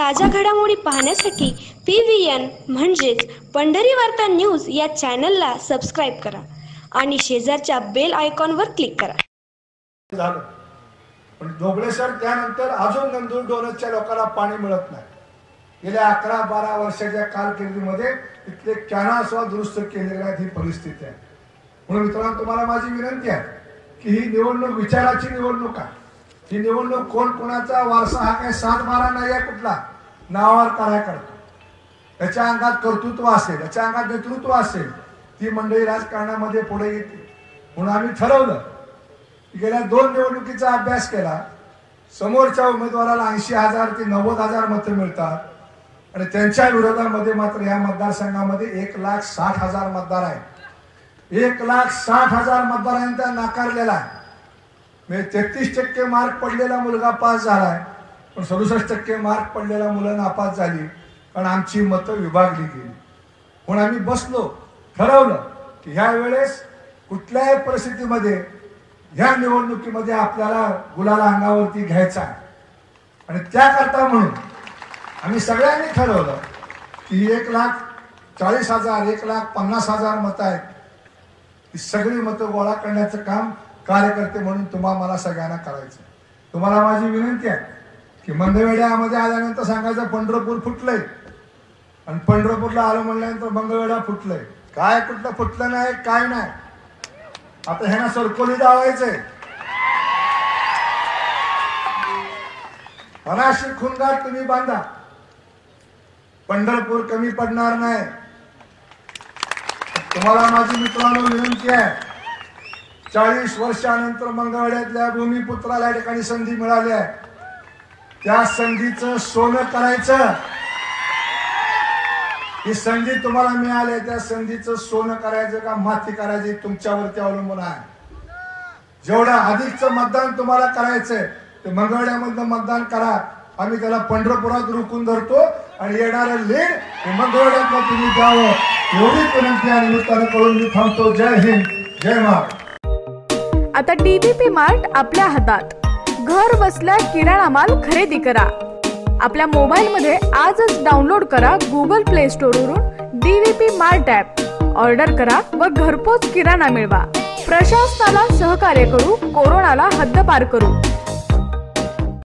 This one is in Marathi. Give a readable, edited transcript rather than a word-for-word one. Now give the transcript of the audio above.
ताज्या घडामोडी पाहण्यासाठी PVN म्हणजेच पंढरी वार्ता न्यूज या चॅनलला सबस्क्राईब करा आणि शेजारच्या बेल आयकॉनवर क्लिक करा. झालं पण धोबळेसर त्यानंतर अजून नंदूर डोनसच्या लोकांना पाणी मिळत नाही. गेल्या 11-12 वर्षाच्या कालखंडीमध्ये इथले कॅनल सुद्धा दुरुस्त केलेले नाहीत. ही परिस्थिती आहे. म्हणून मित्रांनो, तुम्हाला माझी विनंती आहे की ही निवडणूक विचाराची निवडणूक आहे. ही निवडणूक कोण कोणाचा वारसा हा काही 7-12 नाही आहे. कुठला नावावर काय करतो, त्याच्या अंगात कर्तृत्व असेल, त्याच्या अंगात नेतृत्व असेल, ती मंडळी राजकारणामध्ये पुढे येते. म्हणून आम्ही ठरवलं की गेल्या 2 निवडणुकीचा अभ्यास केला. समोरच्या उमेदवाराला 80,000 ते 90,000 मतं मिळतात आणि त्यांच्या विरोधामध्ये मात्र या मतदारसंघामध्ये 1,60,000 मतदार आहेत. 1,60,000 मतदारांनी त्या नाकारलेला आहे. म्हणजे 33% मार्क पडलेला मुलगा पास झालाय, पण 67% मार्क पडलेला मुलं नापास झाली, कारण आमची मतं विभागली गेली. म्हणून आम्ही बसलो, ठरवलं की ह्या वेळेस कुठल्याही परिस्थितीमध्ये ह्या निवडणुकीमध्ये आपल्याला गुलाल अंगावरती घ्यायचा आहे. आणि त्याकरता म्हणून आम्ही सगळ्यांनी ठरवलं की 1,40,000 1,50,000 मतं आहेत, ही सगळी मतं गोळा करण्याचं काम कार्यकर्ते म्हणून मला सगळ्यांना करायचं. तुम्हाला माझी विनंती आहे की मंगळवेढ्यामध्ये आल्यानंतर सांगायचं पंढरपूर फुटलंय, आणि पंढरपूरला आलो म्हणल्यानंतर मंगळवेढा फुटलंय. काय कुठलं फुटलं नाही, काय नाही. आता ह्यांना सरकोली दावायचंय. अनाशी खुणगाट तुम्ही बांधा, पंढरपूर कमी पडणार नाही. तुम्हाला माझी मित्रांनो विनंती आहे, 40 वर्षानंतर मंगळवेढ्यातल्या भूमिपुत्राला या ठिकाणी संधी मिळाली आहे. त्या संधीचं सोनं करायचं. ही संधी तुम्हाला मिळाली, त्या संधीचं सोनं करायचं का माती करायची तुमच्यावरती अवलंबून आहे. जेवढं अधिकचं मतदान तुम्हाला करायचंय ते मंगळवेढ्यामधलं मतदान करा. आम्ही त्याला पंढरपुरात रोखून धरतो आणि येणारं लीड हे मंगळवेढ्यातलं तुम्ही द्यावं, एवढी विनंती या निमित्तानं करून मी थांबतो. जय हिंद, जय महाराष्ट्र. आता DVP मार्ट आपल्या हातात. घर बसल्या किराणा माल खरेदी करा. आपल्या मोबाईलमध्ये आजच डाउनलोड करा Google Play Store वरून DVP मार्ट ॲप. ऑर्डर करा व घरपोच किराणा मिळवा. प्रशासनाला सहकार्य करू, कोरोनाला हद्दपार करू.